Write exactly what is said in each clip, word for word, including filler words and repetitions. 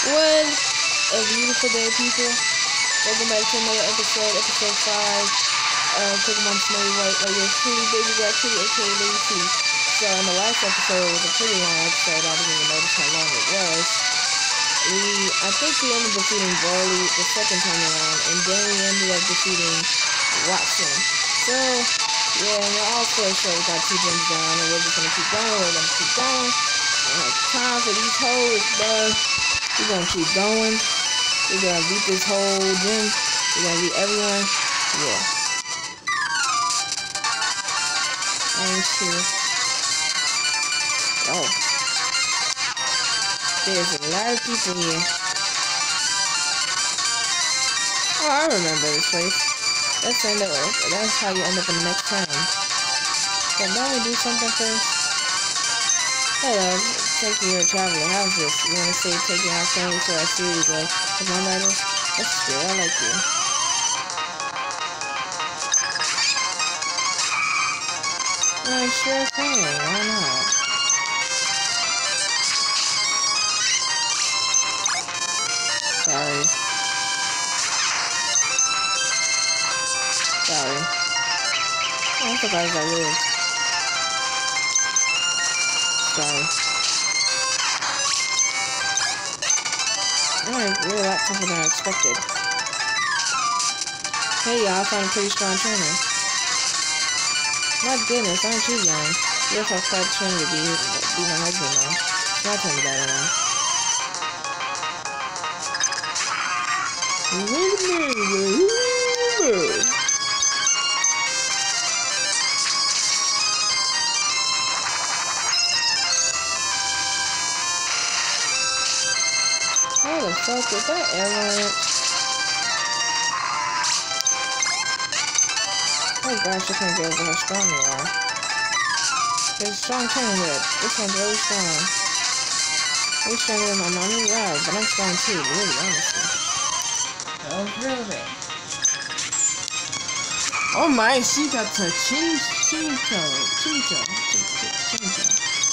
What a beautiful day, people. Welcome back to another episode, episode five of Pokemon Snow White, like your truly baby got kitty, aka Lady T. So, in the last episode, it was a pretty long episode. I didn't even notice how long it was. We, I think we ended up defeating Broly the second time around, and then we ended up defeating Watson. So, yeah, and we're all still short. We got two gyms down, and we're just gonna keep going. We're gonna keep going. We don't have time for these hoes, bro. We're gonna keep going. We're gonna beat this whole gym. We're gonna beat everyone. Yeah. Thank you. Oh. There's a lot of people here. Oh, I remember this place. That's end up, that's how you end up in the next town. But don't we do something first? Hello, taking your traveler. How's this? You wanna say taking our family to our series of Pokemon battles? That's good, I like you. Uh, sure thing, why not? Sorry. Sorry. Oh, I'm surprised I lived. Sorry. Alright, you're a lot tougher than I expected. Hey y'all, I found a pretty strong trainer. My goodness, aren't you young? You're so quite trained to be, be my husband now. It's my turn to battle now. Wait a minute, wait a minute. How the fuck was that avalanche? Oh gosh, I can't get over how strong you are. There's a strong trainer here. This one's really strong. Way stronger than my mommy? Wow, but I'm strong too, really, honestly. Oh, really? Oh my, she got to chin chincho. Chincho. Chincho.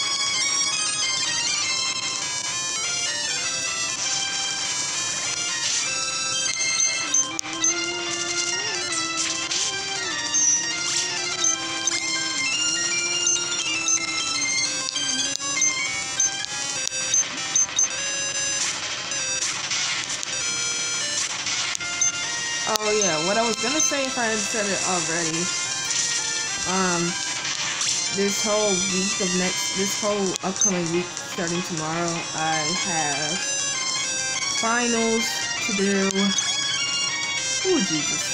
Oh yeah, what I was gonna say if I had said it already, um, this whole week of next, this whole upcoming week starting tomorrow, I have finals to do. Oh Jesus.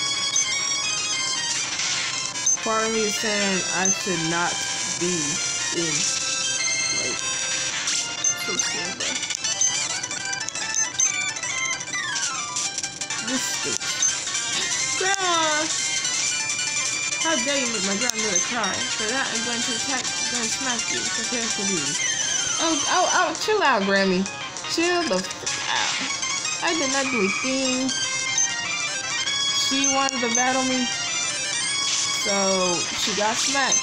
Part of me is saying I should not be in, like, so scared though. This stinks. Grandma! How dare you make my granddaughter cry? For that, I'm going to attack, I'm going to smack you. Prepare for these. Oh, oh, oh, chill out, Grammy. Chill the f out. I did not do a thing. She wanted to battle me, so she got smacked.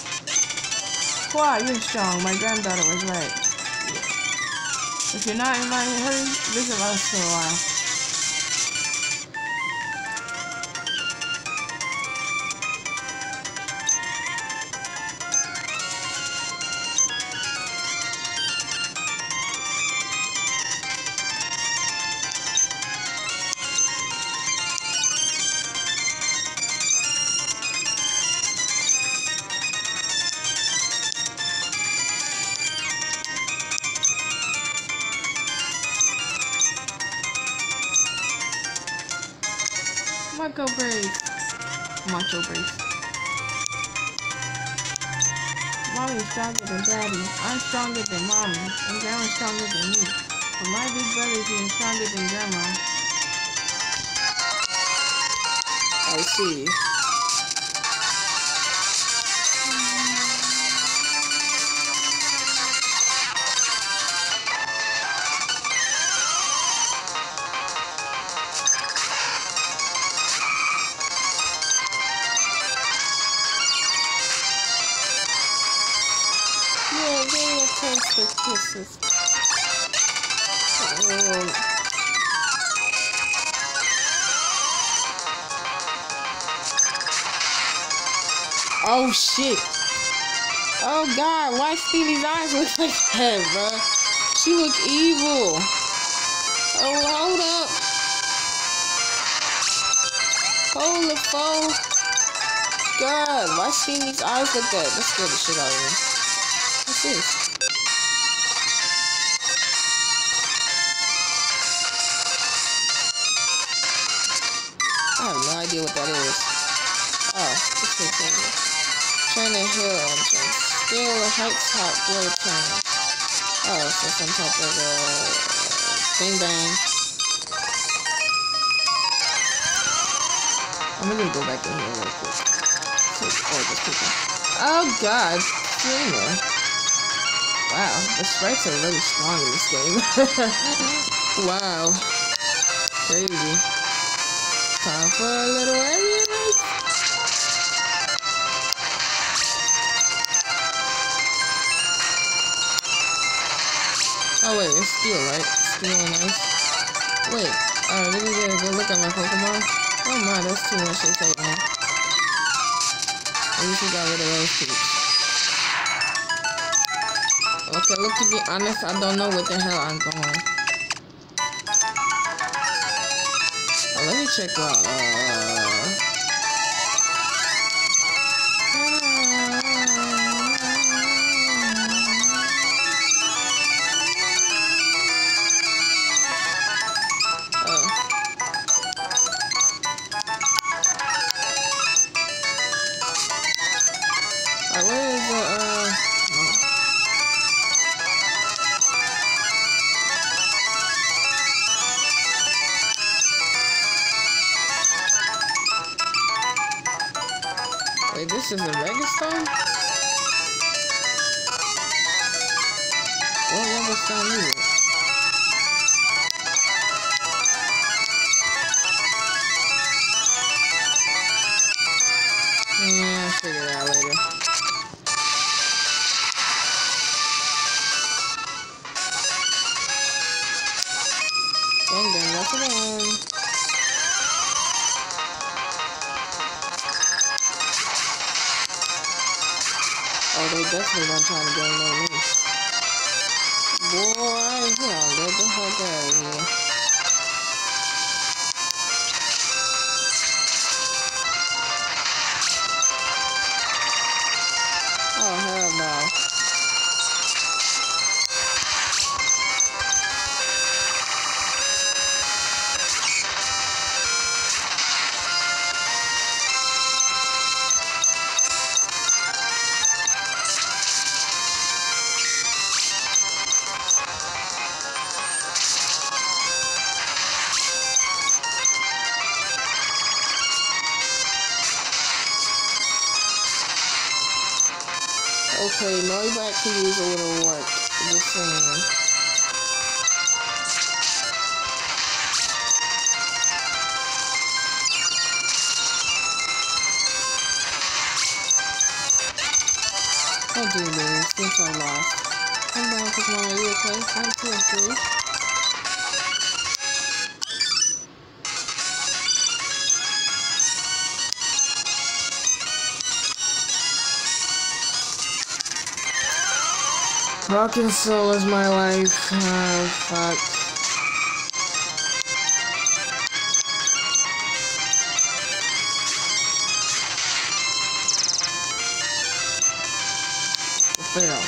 Wow, you're strong. My granddaughter was right. Yeah. If you're not in my hurry, visit us for a while. Macho Brace. Macho Brace. Mommy's stronger than Daddy. I'm stronger than Mommy. And Grandma's stronger than me. But my big brother's even stronger than Grandma. I see. Yeah, give me a taste of kisses. Oh, Oh shit. Oh god, why Stevie's eyes look like that, bro? She look evil. Oh, hold up. Hold the phone. God, why Stevie's eyes look that? That scared the shit out of me. What's this? I have no idea what that is. Oh, this is it. China Hill entrance. Scale the heights top blow tunnel. Oh, so some type of uh bang bang. I'm gonna go back in here real quick. So, oh, just people. Oh god, Trina. Wow, the sprites are really strong in this game. Wow. Crazy. Time for a little ambulance. Oh wait, it's steel, right? Steel and ice. Wait, uh, let me get a good look at my Pokemon. Oh my, that's too much to take, man. At least we got rid of those peeps. Okay, look, to be honest, I don't know what the hell I'm going. Oh, let me check out, uh... Wait, this is a Registone? What Registone is it? Yeah, I'll figure it out later. Bang bang, that's it on. Oh, they definitely not trying to gang on me. Boy, yeah, get the fuck out of here. Oh, hell no. Okay, Noibat could use a little work. Just saying. Don't do this since I lost. Come on, Pokemon, are you okay? One, two, and three. Rock and Soul is my life. Oh, fuck. Fail.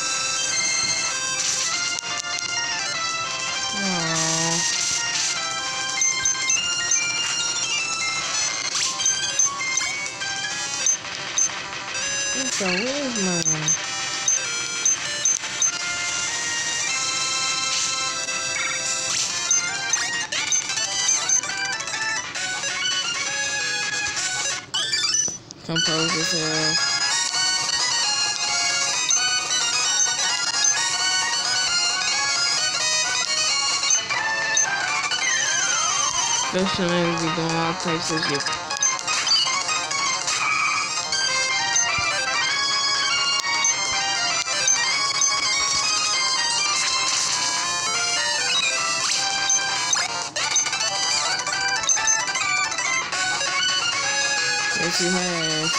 Aww. So where's mine? Compose yourself. Special energy doing all types of shit. Yes, you have.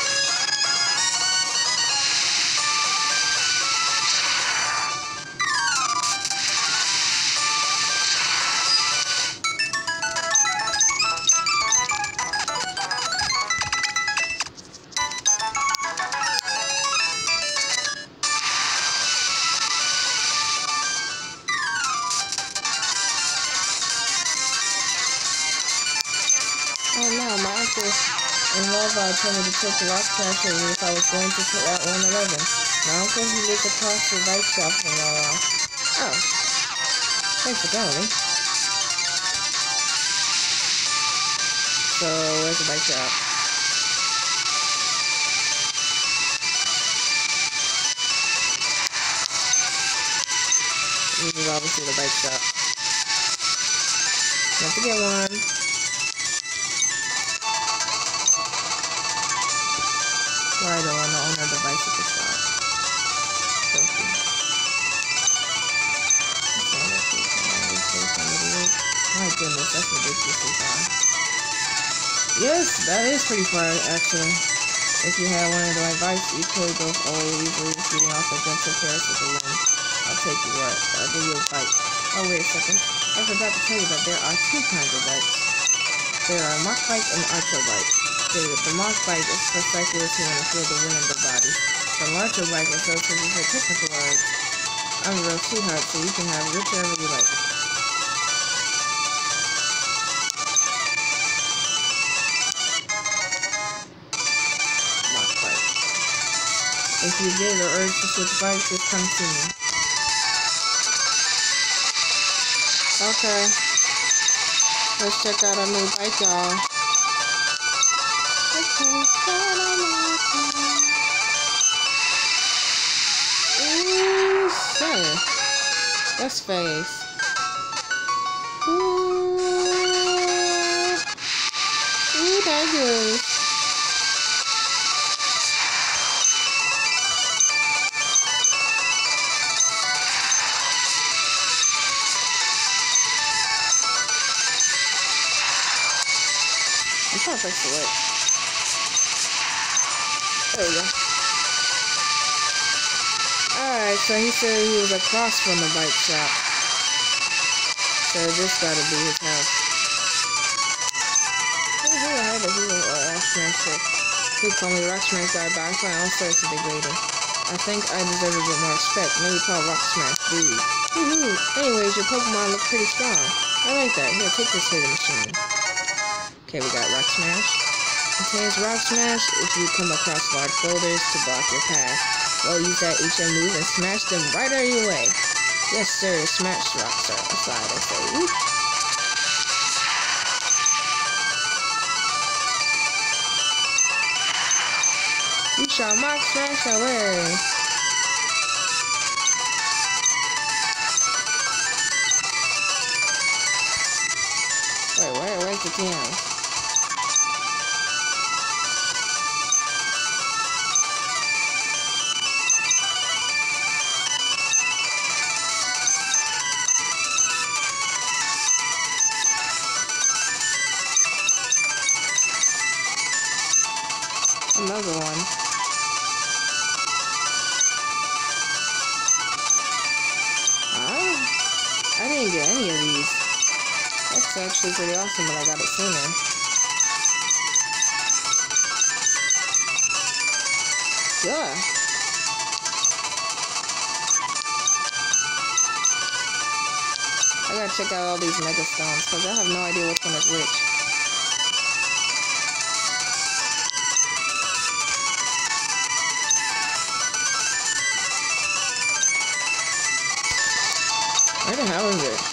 Oh no, my uncle in Lava told me to take the rock smash with me if I was going to Route one eleven. My uncle, he lives across the bike shop from Lava. Oh, thanks for telling me. So, where's the bike shop? This is obviously the bike shop. Don't forget one. Right, the one, the owner of the bicycle shop. Trophy. My goodness, that's ridiculously far. Yes, that is pretty far, actually. If you had one of the right bikes, you could go all easily shooting off a gentle terrace with the wind. I'll take you what? I'll give you a bike. Oh, wait a second. I forgot to tell you that there are two kinds of bikes. There are mock bike and archer bike. The, the mock bike is for cyclists who want to feel the wind in their body. The archer bike is those who use technical words. I'm a real sweetheart, so you can have whichever you like. Mock bike. If you get the urge to switch bikes, just come see me. Okay. Let's check out our new bike, y'all. Ooh, shit. That's face. Ooh. Ooh, that good. I'm trying to fix the light. There we go. Alright, so he said he was across from the bike shop. So this gotta be his house. Who who I heard that he was a rock smasher. He called me rock smash guy, but I find all sorts of degrading. I think I deserve a bit more respect. Maybe call rock smash dude. Woohoo! Anyways, your Pokemon look pretty strong. I like that. Here, take this hidden machine. Okay, we got rock smash. Contains rock smash if you come across large boulders to block your path. Well, use that H M move and smash them right out of your way. Yes, sir. Smash rocks are aside, I say. Woo. We shall mock smash away. Wait, where, where's the piano? Another one. Ah, I didn't get any of these. That's actually pretty awesome, but I got it sooner. Yeah. I gotta check out all these mega stones, because I have no idea which one is which. Where the hell is it?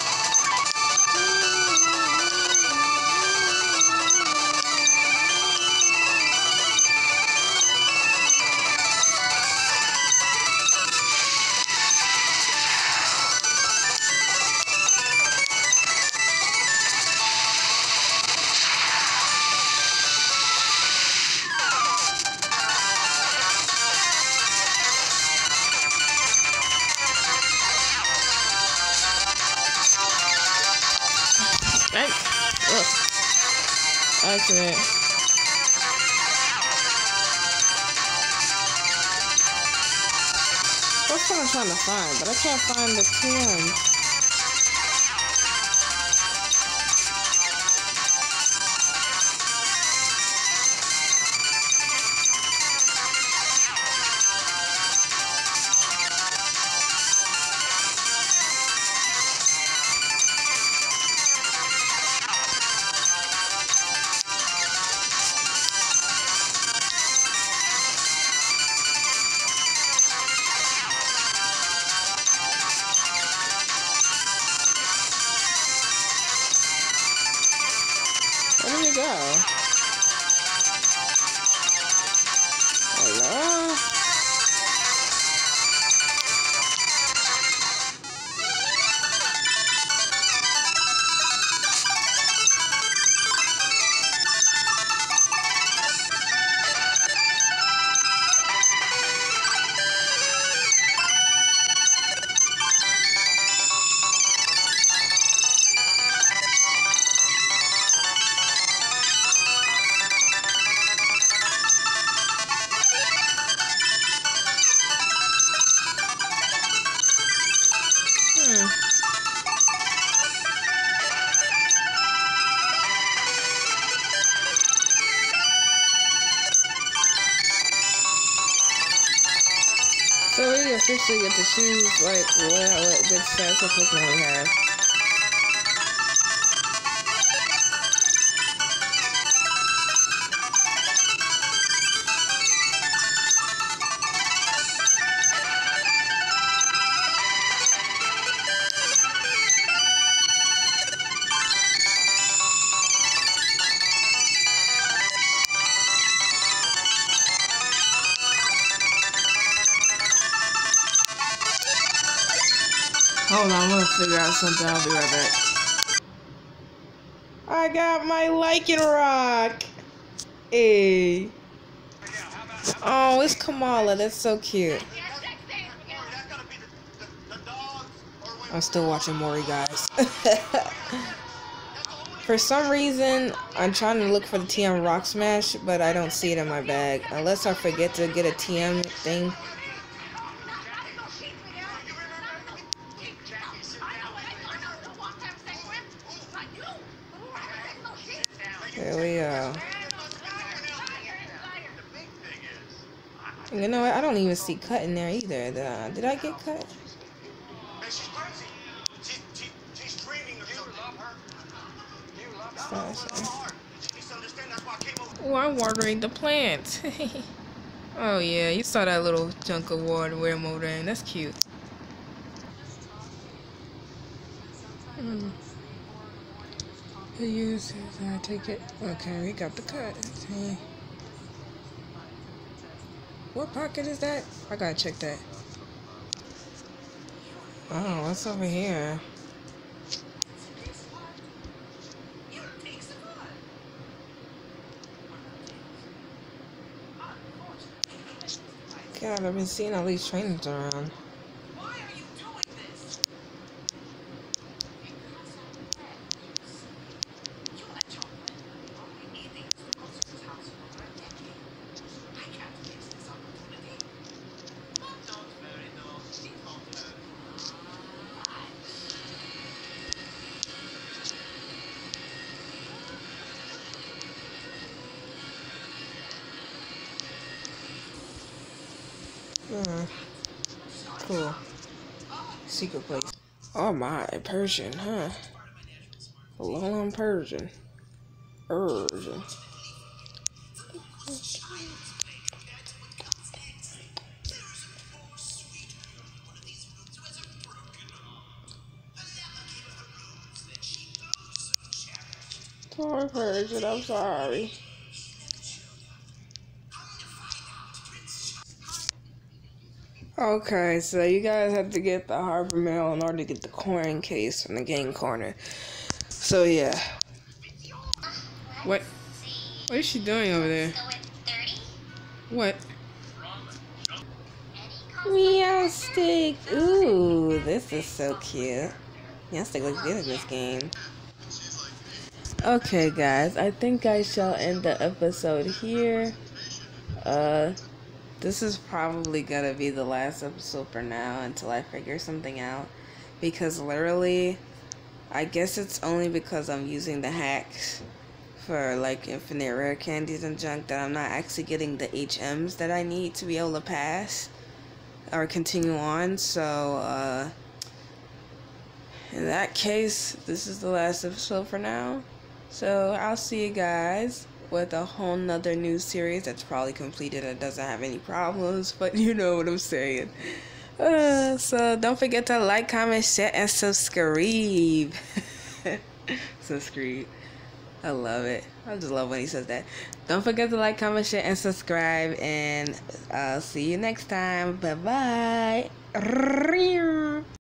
Accident. That's what I'm trying to find, but I can't find the T M. Where did it go? Hello? Hmm. So we officially get to choose like what, what good stats of Pokemon we have. Hold on, I'm gonna figure out something. I'll be right back. I got my Lycanroc! Hey. Oh, it's Kamala. That's so cute. I'm still watching Mori, guys. For some reason, I'm trying to look for the T M Rock Smash, but I don't see it in my bag. Unless I forget to get a T M thing. There we go. You know what? I don't even see cut in there either. Did I, did I get cut? Oh, I'm watering the plants. Oh yeah, you saw that little chunk of water where I'm watering. That's cute. Hmm. Use it. I take it. Okay, we got the cut. Okay. What pocket is that? I gotta check that. Oh, what's over here? God, I've been seeing all these trainers around. Hmm. Cool. Secret place. Oh my, Persian, huh? Long Persian. Persian. Poor Persian, I'm sorry. Okay, so you guys have to get the Harbor Mail in order to get the coin case from the game corner. So yeah. What? What is she doing over there? What? Meowstic! Ooh, this is so cute. Meowstic looks good in this game. Okay, guys, I think I shall end the episode here. Uh, This is probably gonna be the last episode for now until I figure something out. Because literally, I guess it's only because I'm using the hacks for like infinite rare candies and junk that I'm not actually getting the H Ms that I need to be able to pass or continue on. So, uh, in that case, this is the last episode for now. So, I'll see you guys with a whole nother new series that's probably completed and doesn't have any problems, but you know what I'm saying. Uh, so don't forget to like, comment, share, and subscribe. Subscribe. I love it. I just love when he says that. Don't forget to like, comment, share, and subscribe. And I'll see you next time. Bye bye.